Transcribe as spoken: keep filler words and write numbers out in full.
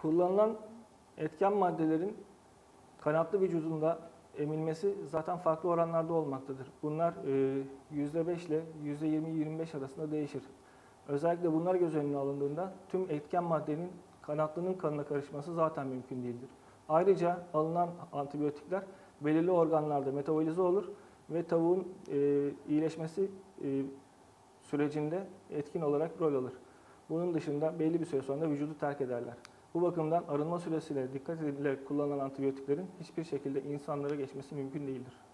Kullanılan etken maddelerin kanatlı vücudunda emilmesi zaten farklı oranlarda olmaktadır. Bunlar yüzde beş ile yüzde yirmi yirmi beş arasında değişir. Özellikle bunlar göz önüne alındığında tüm etken maddenin kanatlının kanına karışması zaten mümkün değildir. Ayrıca alınan antibiyotikler belirli organlarda metabolize olur ve tavuğun e, iyileşmesi e, sürecinde etkin olarak rol alır. Bunun dışında belli bir süre sonra vücudu terk ederler. Bu bakımdan arınma süresiyle dikkat edilerek kullanılan antibiyotiklerin hiçbir şekilde insanlara geçmesi mümkün değildir.